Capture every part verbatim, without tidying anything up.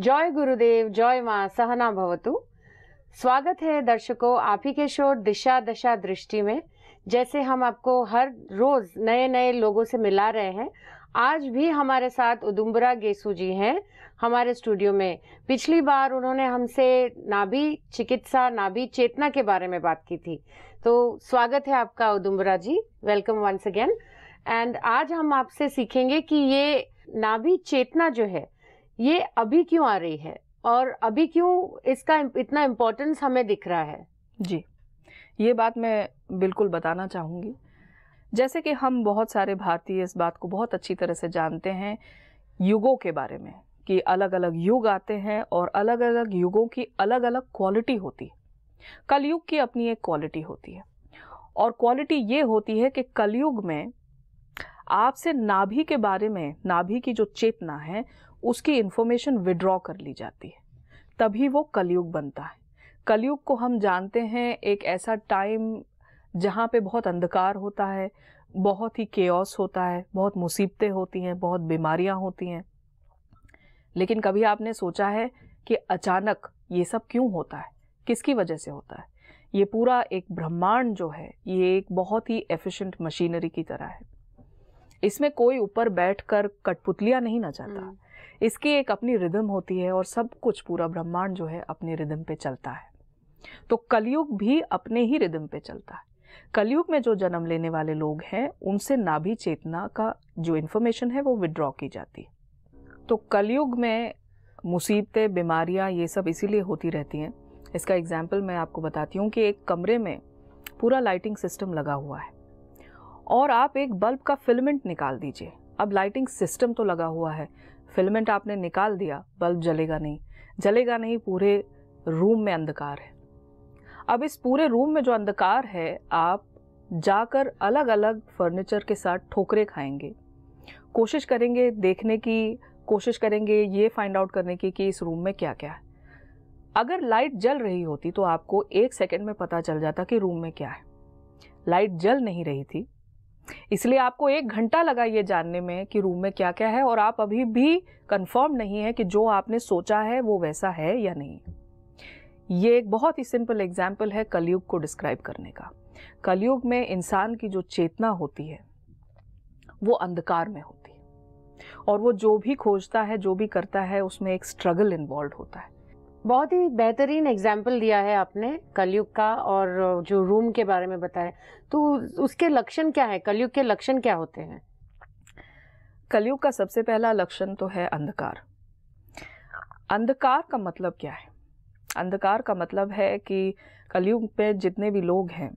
जय गुरुदेव, जय माँ सहना भवतु। स्वागत है दर्शकों आप ही के शो दिशा दशा दृष्टि में। जैसे हम आपको हर रोज नए नए लोगों से मिला रहे हैं, आज भी हमारे साथ उदुम्बरा गेसु जी हैं हमारे स्टूडियो में। पिछली बार उन्होंने हमसे नाभि चिकित्सा, नाभि चेतना के बारे में बात की थी। तो स्वागत है आपका Udumbara ji, welcome once again. And आज हम आपसे सीखेंगे कि ये नाभि चेतना जो है ये अभी क्यों आ रही है और अभी क्यों इसका इतना इम्पोर्टेंस हमें दिख रहा है। जी, ये बात मैं बिल्कुल बताना चाहूँगी। जैसे कि हम बहुत सारे भारतीय इस बात को बहुत अच्छी तरह से जानते हैं युगों के बारे में, कि अलग अलग युग आते हैं और अलग अलग युगों की अलग अलग क्वालिटी होती है। कलयुग की अपनी एक क्वालिटी होती है और क्वालिटी ये होती है कि कलयुग में आपसे नाभि के बारे में, नाभि की जो चेतना है उसकी इंफॉर्मेशन विड्रॉ कर ली जाती है, तभी वो कलयुग बनता है। कलयुग को हम जानते हैं एक ऐसा टाइम जहाँ पे बहुत अंधकार होता है, बहुत ही केओस होता है, बहुत मुसीबतें होती हैं, बहुत बीमारियां होती हैं। लेकिन कभी आपने सोचा है कि अचानक ये सब क्यों होता है, किसकी वजह से होता है? ये पूरा एक ब्रह्मांड जो है ये एक बहुत ही एफिशिएंट मशीनरी की तरह है। इसमें कोई ऊपर बैठकर कठपुतलियां नहीं नचाता। इसकी एक अपनी रिदम होती है और सब कुछ, पूरा ब्रह्मांड जो है अपने रिदम पे चलता है। तो कलयुग भी अपने ही रिदम पे चलता है। कलयुग में जो जन्म लेने वाले लोग हैं उनसे नाभि चेतना का जो इन्फॉर्मेशन है वो विड्रॉ की जाती है। तो कलयुग में मुसीबतें, बीमारियां ये सब इसीलिए होती रहती हैं। इसका एग्जाम्पल मैं आपको बताती हूँ कि एक कमरे में पूरा लाइटिंग सिस्टम लगा हुआ है और आप एक बल्ब का फिलामेंट निकाल दीजिए। अब लाइटिंग सिस्टम तो लगा हुआ है, फिलामेंट आपने निकाल दिया, बल्ब जलेगा नहीं, जलेगा नहीं, पूरे रूम में अंधकार है। अब इस पूरे रूम में जो अंधकार है, आप जाकर अलग अलग फर्नीचर के साथ ठोकरे खाएंगे, कोशिश करेंगे देखने की, कोशिश करेंगे ये फाइंड आउट करने की कि इस रूम में क्या क्या है। अगर लाइट जल रही होती तो आपको एक सेकंड में पता चल जाता कि रूम में क्या है। लाइट जल नहीं रही थी, इसलिए आपको एक घंटा लगा ये जानने में कि रूम में क्या क्या है और आप अभी भी कंफर्म नहीं है कि जो आपने सोचा है वो वैसा है या नहीं। ये एक बहुत ही सिंपल एग्जाम्पल है कलयुग को डिस्क्राइब करने का। कलयुग में इंसान की जो चेतना होती है वो अंधकार में होती है और वो जो भी खोजता है, जो भी करता है, उसमें एक स्ट्रगल इन्वॉल्व होता है। बहुत ही बेहतरीन एग्जाम्पल दिया है आपने कलयुग का, और जो रूम के बारे में बताया। तो उसके लक्षण क्या है, कलयुग के लक्षण क्या होते हैं? कलयुग का सबसे पहला लक्षण तो है अंधकार। अंधकार का मतलब क्या है? अंधकार का मतलब है कि कलयुग पे जितने भी लोग हैं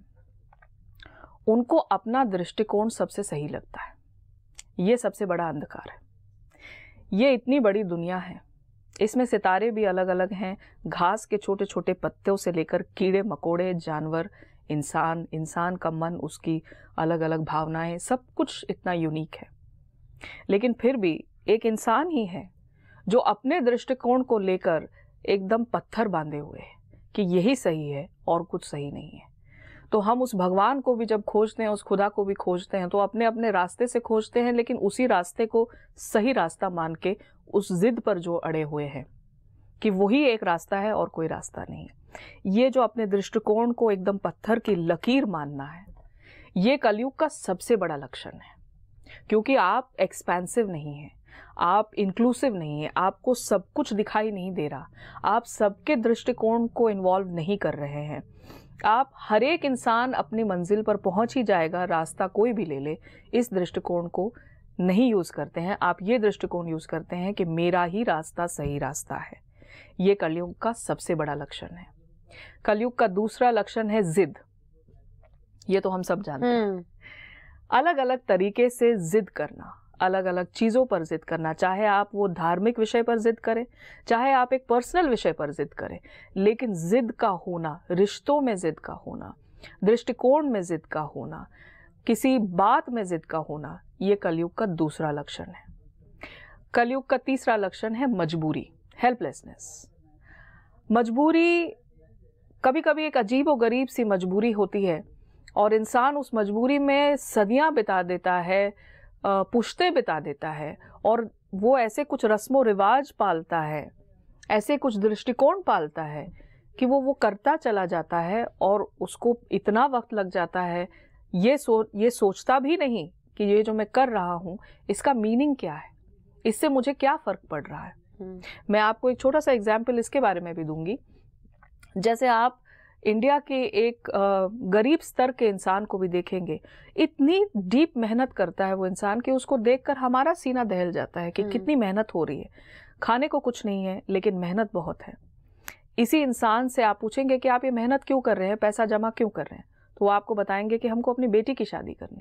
उनको अपना दृष्टिकोण सबसे सही लगता है। ये सबसे बड़ा अंधकार है। ये इतनी बड़ी दुनिया है, इसमें सितारे भी अलग अलग हैं, घास के छोटे छोटे पत्तों से लेकर कीड़े मकोड़े, जानवर, इंसान, इंसान का मन, उसकी अलग अलग भावनाएं, सब कुछ इतना यूनिक है। लेकिन फिर भी एक इंसान ही है जो अपने दृष्टिकोण को लेकर एकदम पत्थर बांधे हुए है कि यही सही है और कुछ सही नहीं है। तो हम उस भगवान को भी जब खोजते हैं, उस खुदा को भी खोजते हैं, तो अपने अपने रास्ते से खोजते हैं, लेकिन उसी रास्ते को सही रास्ता मान के उस जिद पर जो अड़े हुए हैं कि वही एक रास्ता है और कोई रास्ता नहीं। ये जो अपने दृष्टिकोण को एकदम पत्थर की लकीर मानना है, ये कलयुग का सबसे बड़ा लक्षण है। क्योंकि आप एक्सपेंसिव नहीं हैं, आप इंक्लूसिव नहीं है, आपको सब कुछ दिखाई नहीं दे रहा, आप सबके दृष्टिकोण को इन्वॉल्व नहीं कर रहे हैं। आप हर एक इंसान अपनी मंजिल पर पहुंच ही जाएगा, रास्ता कोई भी ले ले, इस दृष्टिकोण को नहीं यूज करते हैं। आप ये दृष्टिकोण यूज करते हैं कि मेरा ही रास्ता सही रास्ता है। ये कलयुग का सबसे बड़ा लक्षण है। कलयुग का दूसरा लक्षण है जिद। ये तो हम सब जानते हैं, अलग अलग तरीके से जिद करना, अलग अलग चीजों पर जिद करना। चाहे आप वो धार्मिक विषय पर जिद करें, चाहे आप एक पर्सनल विषय पर जिद करें, लेकिन जिद का होना, रिश्तों में जिद का होना, दृष्टिकोण में जिद का होना, किसी बात में जिद का होना, ये कलयुग का दूसरा लक्षण है। कलयुग का तीसरा लक्षण है मजबूरी, हेल्पलेसनेस। मजबूरी कभी कभी एक अजीब और गरीब सी मजबूरी होती है और इंसान उस मजबूरी में सदियां बिता देता है, पुश्ते बिता देता है और वो ऐसे कुछ रस्मों रिवाज पालता है, ऐसे कुछ दृष्टिकोण पालता है कि वो वो करता चला जाता है और उसको इतना वक्त लग जाता है, ये सो ये सोचता भी नहीं कि ये जो मैं कर रहा हूँ इसका मीनिंग क्या है, इससे मुझे क्या फ़र्क पड़ रहा है। मैं आपको एक छोटा सा एग्जाम्पल इसके बारे में भी दूंगी। जैसे आप इंडिया के एक गरीब स्तर के इंसान को भी देखेंगे, इतनी डीप मेहनत करता है वो इंसान कि उसको देखकर हमारा सीना दहल जाता है कि कितनी मेहनत हो रही है। खाने को कुछ नहीं है लेकिन मेहनत बहुत है। इसी इंसान से आप पूछेंगे कि आप ये मेहनत क्यों कर रहे हैं, पैसा जमा क्यों कर रहे हैं, तो वो आपको बताएंगे कि हमको अपनी बेटी की शादी करनी।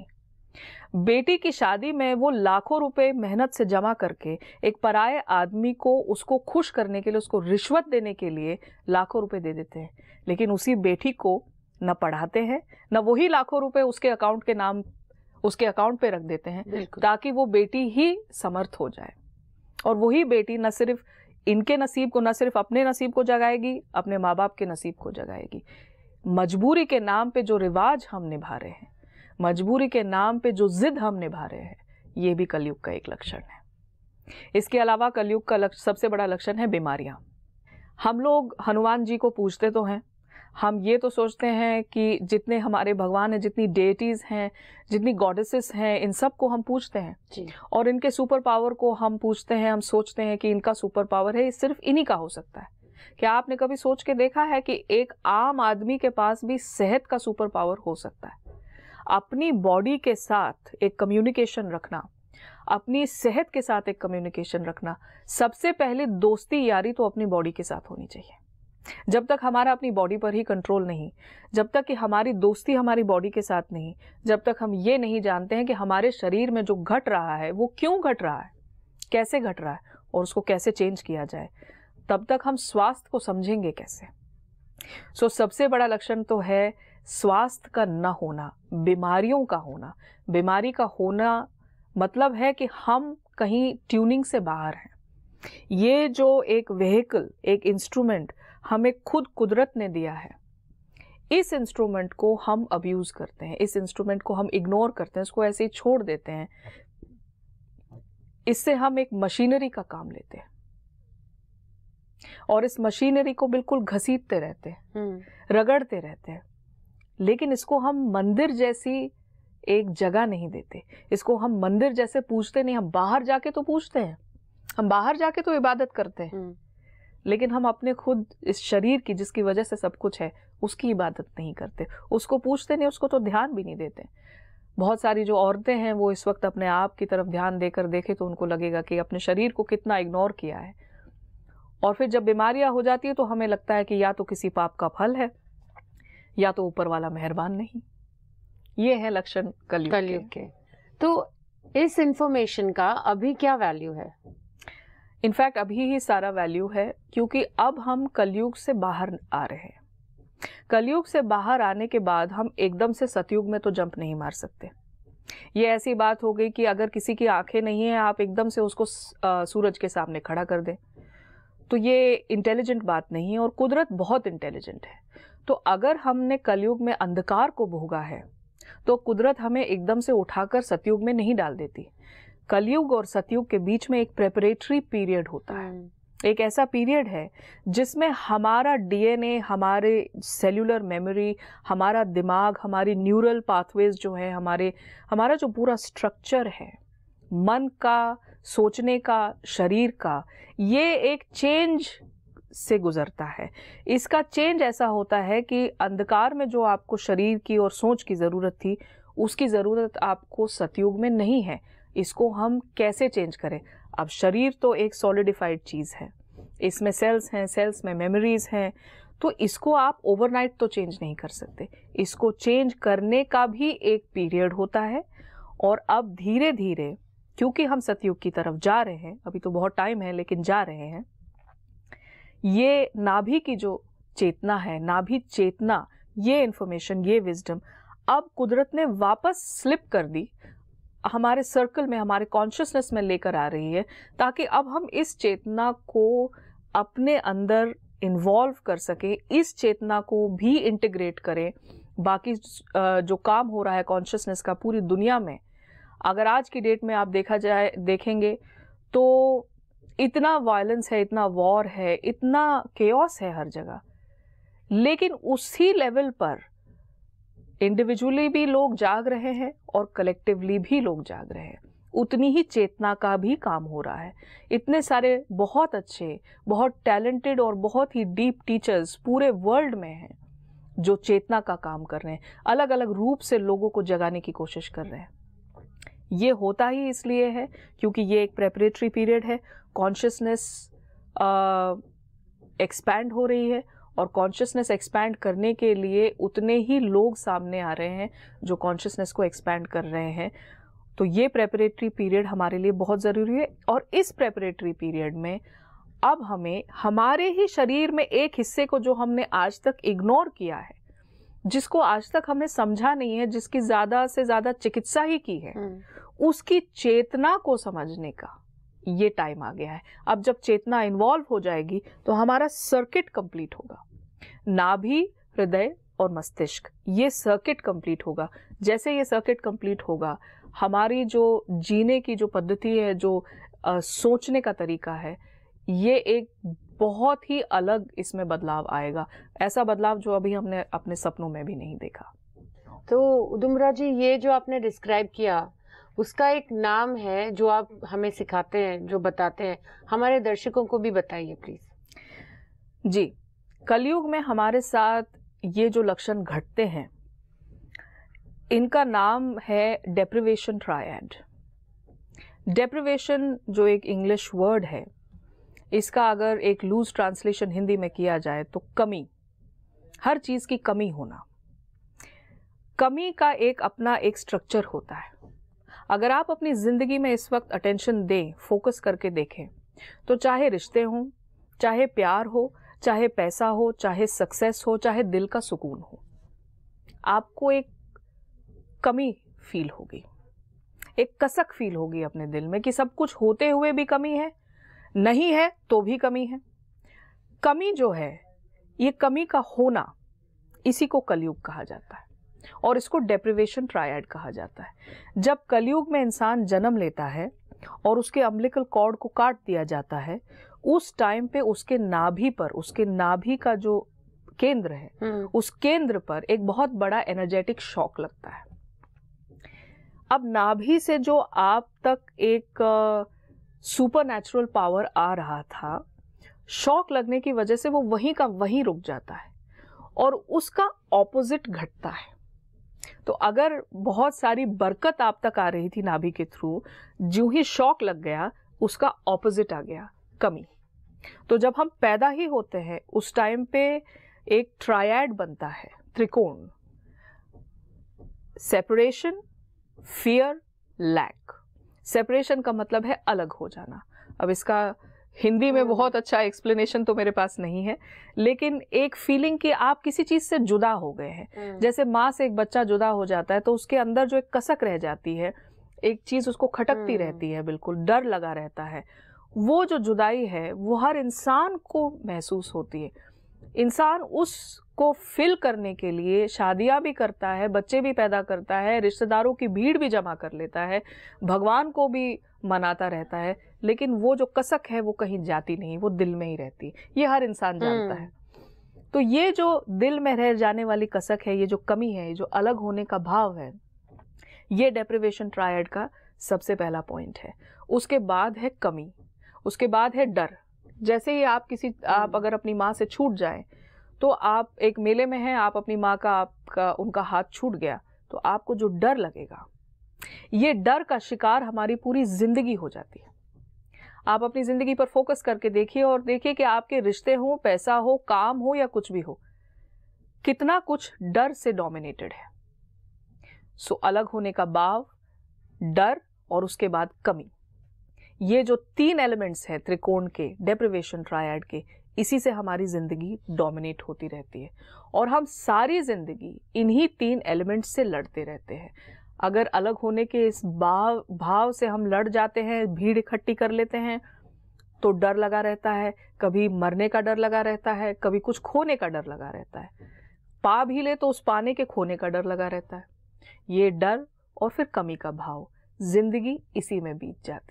बेटी की शादी में वो लाखों रुपए मेहनत से जमा करके एक पराये आदमी को उसको खुश करने के लिए, उसको रिश्वत देने के लिए लाखों रुपए दे देते हैं, लेकिन उसी बेटी को न पढ़ाते हैं, न वही लाखों रुपए उसके अकाउंट के नाम उसके अकाउंट पे रख देते हैं ताकि वो बेटी ही समर्थ हो जाए। और वही बेटी न सिर्फ इनके नसीब को, न सिर्फ अपने नसीब को जगाएगी, अपने माँ बाप के नसीब को जगाएगी। मजबूरी के नाम पे जो रिवाज हम निभा रहे हैं, मजबूरी के नाम पे जो जिद हम निभा रहे हैं, ये भी कलयुग का एक लक्षण है। इसके अलावा कलयुग का लक्ष, सबसे बड़ा लक्षण है बीमारियां। हम लोग हनुमान जी को पूजते तो हैं, हम ये तो सोचते हैं कि जितने हमारे भगवान हैं, जितनी डेटीज हैं, जितनी गॉडेसेस हैं, इन सब को हम पूजते हैं जी। और इनके सुपर पावर को हम पूजते हैं, हम सोचते हैं कि इनका सुपर पावर है, ये सिर्फ इन्हीं का हो सकता है। क्या आपने कभी सोच के देखा है कि एक आम आदमी के पास भी सेहत का सुपर पावर हो सकता है? अपनी बॉडी के साथ एक कम्युनिकेशन रखना, अपनी सेहत के साथ एक कम्युनिकेशन रखना। सबसे पहले दोस्ती यारी तो अपनी बॉडी के साथ होनी चाहिए। जब तक हमारा अपनी बॉडी पर ही कंट्रोल नहीं, जब तक कि हमारी दोस्ती हमारी बॉडी के साथ नहीं, जब तक हम ये नहीं जानते हैं कि हमारे शरीर में जो घट रहा है वो क्यों घट रहा है, कैसे घट रहा है और उसको कैसे चेंज किया जाए, तब तक हम स्वास्थ्य को समझेंगे कैसे। सो so, सबसे बड़ा लक्षण तो है स्वास्थ्य का न होना, बीमारियों का होना। बीमारी का होना मतलब है कि हम कहीं ट्यूनिंग से बाहर हैं। ये जो एक व्हीकल, एक इंस्ट्रूमेंट हमें खुद कुदरत ने दिया है, इस इंस्ट्रूमेंट को हम अब्यूज करते हैं, इस इंस्ट्रूमेंट को हम इग्नोर करते हैं, इसको ऐसे ही छोड़ देते हैं। इससे हम एक मशीनरी का काम लेते हैं और इस मशीनरी को बिल्कुल घसीटते रहते हैं, रगड़ते रहते हैं, लेकिन इसको हम मंदिर जैसी एक जगह नहीं देते, इसको हम मंदिर जैसे पूजते नहीं। हम बाहर जाके तो पूजते हैं, हम बाहर जाके तो इबादत करते हैं, लेकिन हम अपने खुद इस शरीर की, जिसकी वजह से सब कुछ है, उसकी इबादत नहीं करते, उसको पूछते नहीं, उसको तो ध्यान भी नहीं देते। बहुत सारी जो औरतें हैं वो इस वक्त अपने आप की तरफ ध्यान देकर देखे तो उनको लगेगा कि अपने शरीर को कितना इग्नोर किया है। और फिर जब बीमारियां हो जाती है तो हमें लगता है कि या तो किसी पाप का फल है या तो ऊपर वाला मेहरबान नहीं। ये है लक्षण कलयुग कलयुग के। तो इस इंफॉर्मेशन का अभी क्या वैल्यू है? इनफैक्ट अभी ही सारा वैल्यू है, क्योंकि अब हम कलयुग से बाहर आ रहे हैं। कलयुग से बाहर आने के बाद हम एकदम से सतयुग में तो जंप नहीं मार सकते। ये ऐसी बात हो गई कि अगर किसी की आंखें नहीं है, आप एकदम से उसको सूरज के सामने खड़ा कर दें, तो ये इंटेलिजेंट बात नहीं है। और कुदरत बहुत इंटेलिजेंट है। तो अगर हमने कलयुग में अंधकार को भोगा है तो कुदरत हमें एकदम से उठाकर सतयुग में नहीं डाल देती। कलयुग और सतयुग के बीच में एक प्रेपरेटरी पीरियड होता है, एक ऐसा पीरियड है जिसमें हमारा डीएनए, हमारे सेल्यूलर मेमोरी, हमारा दिमाग, हमारी न्यूरल पाथवेज जो है, हमारे हमारा जो पूरा स्ट्रक्चर है मन का, सोचने का, शरीर का, ये एक चेंज से गुजरता है। इसका चेंज ऐसा होता है कि अंधकार में जो आपको शरीर की और सोच की ज़रूरत थी, उसकी ज़रूरत आपको सतयुग में नहीं है। इसको हम कैसे चेंज करें? अब शरीर तो एक सॉलिडिफाइड चीज़ है, इसमें सेल्स हैं, सेल्स में मेमोरीज हैं, तो इसको आप ओवरनाइट तो चेंज नहीं कर सकते। इसको चेंज करने का भी एक पीरियड होता है। और अब धीरे धीरे, क्योंकि हम सतयुग की तरफ जा रहे हैं, अभी तो बहुत टाइम है लेकिन जा रहे हैं, ये नाभि की जो चेतना है, नाभि चेतना, ये इंफॉर्मेशन, ये विजडम अब कुदरत ने वापस स्लिप कर दी, हमारे सर्कल में, हमारे कॉन्शियसनेस में लेकर आ रही है, ताकि अब हम इस चेतना को अपने अंदर इन्वॉल्व कर सके, इस चेतना को भी इंटीग्रेट करें बाकी जो काम हो रहा है कॉन्शियसनेस का पूरी दुनिया में। अगर आज की डेट में आप देखा जाए देखेंगे तो इतना वायलेंस है, इतना वॉर है, इतना केओस है हर जगह, लेकिन उसी लेवल पर इंडिविजुअली भी लोग जाग रहे हैं और कलेक्टिवली भी लोग जाग रहे हैं। उतनी ही चेतना का भी काम हो रहा है। इतने सारे बहुत अच्छे, बहुत टैलेंटेड और बहुत ही डीप टीचर्स पूरे वर्ल्ड में हैं जो चेतना का काम कर रहे हैं, अलग अलग रूप से लोगों को जगाने की कोशिश कर रहे हैं। ये होता ही इसलिए है क्योंकि ये एक प्रेपरेटरी पीरियड है, कॉन्शियसनेस एक्सपैंड हो रही है, और कॉन्शियसनेस एक्सपैंड करने के लिए उतने ही लोग सामने आ रहे हैं जो कॉन्शियसनेस को एक्सपैंड कर रहे हैं। तो ये प्रेपरेटरी पीरियड हमारे लिए बहुत ज़रूरी है, और इस प्रेपरेटरी पीरियड में अब हमें हमारे ही शरीर में एक हिस्से को जो हमने आज तक इग्नोर किया है, जिसको आज तक हमने समझा नहीं है, जिसकी ज़्यादा से ज़्यादा चिकित्सा ही की है, उसकी चेतना को समझने का ये टाइम आ गया है। अब जब चेतना इन्वॉल्व हो जाएगी तो हमारा सर्किट कंप्लीट होगा, नाभि, हृदय और मस्तिष्क, ये सर्किट कंप्लीट होगा। जैसे ये सर्किट कंप्लीट होगा, हमारी जो जीने की जो पद्धति है, जो आ, सोचने का तरीका है, ये एक बहुत ही अलग इसमें बदलाव आएगा, ऐसा बदलाव जो अभी हमने अपने सपनों में भी नहीं देखा। तो उदुम्बरा जी, ये जो आपने डिस्क्राइब किया उसका एक नाम है जो आप हमें सिखाते हैं, जो बताते हैं, हमारे दर्शकों को भी बताइए प्लीज। जी, कलयुग में हमारे साथ ये जो लक्षण घटते हैं, इनका नाम है डेप्रिवेशन ट्रायड। डेप्रिवेशन जो एक इंग्लिश वर्ड है, इसका अगर एक लूज ट्रांसलेशन हिंदी में किया जाए तो कमी, हर चीज की कमी होना। कमी का एक अपना एक स्ट्रक्चर होता है। अगर आप अपनी जिंदगी में इस वक्त अटेंशन दें, फोकस करके देखें, तो चाहे रिश्ते हों, चाहे प्यार हो, चाहे पैसा हो, चाहे सक्सेस हो, चाहे दिल का सुकून हो, आपको एक कमी फील होगी, एक कसक फील होगी अपने दिल में कि सब कुछ होते हुए भी कमी है, नहीं है तो भी कमी है। कमी जो है, ये कमी का होना, इसी को कलयुग कहा जाता है, और इसको डेप्रिवेशन ट्रायड कहा जाता है। जब कलयुग में इंसान जन्म लेता है और उसके अम्बिलिकल कॉर्ड को काट दिया जाता है, उस टाइम पे उसके नाभि पर, उसके नाभि का जो केंद्र है, उस केंद्र पर एक बहुत बड़ा एनर्जेटिक शॉक लगता है। अब नाभि से जो आप तक एक सुपर नेचुरल पावर आ रहा था, शॉक लगने की वजह से वो वहीं का वहीं रुक जाता है और उसका ऑपोजिट घटता है। तो अगर बहुत सारी बरकत आप तक आ रही थी नाभि के थ्रू, जो ही शॉक लग गया, उसका ऑपोजिट आ गया, कमी। तो जब हम पैदा ही होते हैं उस टाइम पे एक ट्रायड बनता है, त्रिकोण, सेपरेशन, फियर, लैक। सेपरेशन का मतलब है अलग हो जाना। अब इसका हिंदी में बहुत अच्छा एक्सप्लेनेशन तो मेरे पास नहीं है, लेकिन एक फीलिंग कि आप किसी चीज से जुदा हो गए हैं। जैसे माँ से एक बच्चा जुदा हो जाता है तो उसके अंदर जो एक कसक रह जाती है, एक चीज उसको खटकती रहती है, बिल्कुल डर लगा रहता है। वो जो जुदाई है वो हर इंसान को महसूस होती है। इंसान उसको फिल करने के लिए शादियां भी करता है, बच्चे भी पैदा करता है, रिश्तेदारों की भीड़ भी जमा कर लेता है, भगवान को भी मनाता रहता है, लेकिन वो जो कसक है वो कहीं जाती नहीं, वो दिल में ही रहती है। ये हर इंसान जानता है। तो ये जो दिल में रह जाने वाली कसक है, ये जो कमी है, ये जो अलग होने का भाव है, ये डेप्रिवेशन ट्रायड का सबसे पहला पॉइंट है। उसके बाद है कमी, उसके बाद है डर। जैसे ही आप किसी आप अगर अपनी माँ से छूट जाएं, तो आप एक मेले में हैं, आप अपनी माँ का आपका उनका हाथ छूट गया, तो आपको जो डर लगेगा, ये डर का शिकार हमारी पूरी जिंदगी हो जाती है। आप अपनी जिंदगी पर फोकस करके देखिए और देखिए कि आपके रिश्ते हो, पैसा हो, काम हो या कुछ भी हो, कितना कुछ डर से डोमिनेटेड है। सो अलग होने का भाव, डर और उसके बाद कमी, ये जो तीन एलिमेंट्स हैं त्रिकोण के, डेप्रिवेशन ट्रायड के, इसी से हमारी जिंदगी डोमिनेट होती रहती है और हम सारी जिंदगी इन्हीं तीन एलिमेंट्स से लड़ते रहते हैं। अगर अलग होने के इस भाव भाव से हम लड़ जाते हैं, भीड़ इकट्ठी कर लेते हैं, तो डर लगा रहता है, कभी मरने का डर लगा रहता है, कभी कुछ खोने का डर लगा रहता है, पा भी ले तो उस पाने के खोने का डर लगा रहता है। ये डर और फिर कमी का भाव, जिंदगी इसी में बीत जाती है।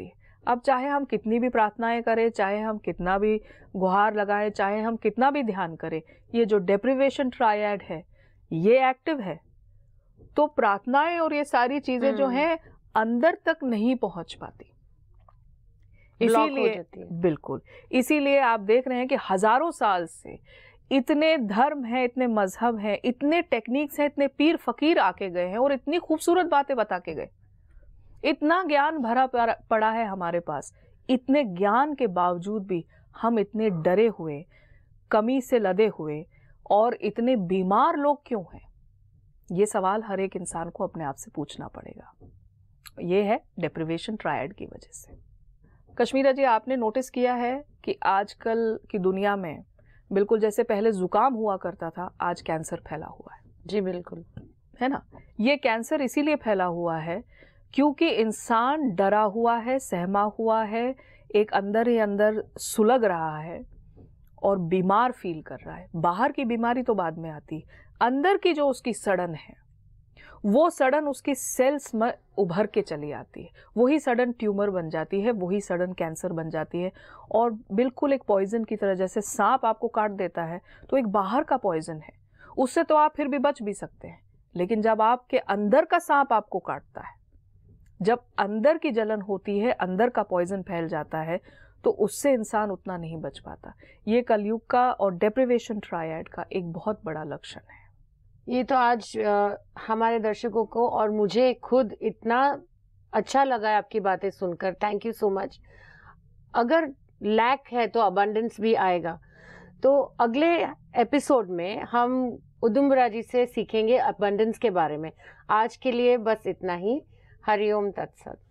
अब चाहे हम कितनी भी प्रार्थनाएं करें, चाहे हम कितना भी गुहार लगाएं, चाहे हम कितना भी ध्यान करें, ये जो डेप्रिवेशन ट्रायड है ये एक्टिव है, तो प्रार्थनाएं और ये सारी चीजें जो हैं अंदर तक नहीं पहुंच पाती। इसीलिए बिल्कुल, इसीलिए आप देख रहे हैं कि हजारों साल से इतने धर्म हैं, इतने मजहब हैं, इतने टेक्निक्स हैं, इतने पीर फकीर आके गए हैं और इतनी खूबसूरत बातें बता के गए, इतना ज्ञान भरा पड़ा है हमारे पास। इतने ज्ञान के बावजूद भी हम इतने डरे हुए, कमी से लदे हुए और इतने बीमार लोग क्यों हैं? ये सवाल हर एक इंसान को अपने आप से पूछना पड़ेगा। ये है डेप्रिवेशन ट्रायड की वजह से। कश्मीरा जी, आपने नोटिस किया है कि आजकल की दुनिया में बिल्कुल जैसे पहले जुकाम हुआ करता था, आज कैंसर फैला हुआ है। जी बिल्कुल, है ना। ये कैंसर इसीलिए फैला हुआ है क्योंकि इंसान डरा हुआ है, सहमा हुआ है, एक अंदर ही अंदर सुलग रहा है और बीमार फील कर रहा है। बाहर की बीमारी तो बाद में आती, अंदर की जो उसकी सड़न है, वो सड़न उसकी सेल्स में उभर के चली आती है, वही सडन ट्यूमर बन जाती है, वही सडन कैंसर बन जाती है। और बिल्कुल एक पॉइजन की तरह, जैसे सांप आपको काट देता है तो एक बाहर का पॉइजन है, उससे तो आप फिर भी बच भी सकते हैं, लेकिन जब आपके अंदर का सांप आपको काटता है, जब अंदर की जलन होती है, अंदर का पॉइजन फैल जाता है, तो उससे इंसान उतना नहीं बच पाता। ये कलयुग का और डेप्रिवेशन ट्रायड का एक बहुत बड़ा लक्षण है। ये तो आज आ, हमारे दर्शकों को और मुझे खुद इतना अच्छा लगा है आपकी बातें सुनकर। Thank you so much. अगर लैक है तो अबंडेंस भी आएगा। तो अगले एपिसोड में हम उदुम्बरा जी से सीखेंगे अबंडेंस के बारे में। आज के लिए बस इतना ही। हरिओम तत्सत।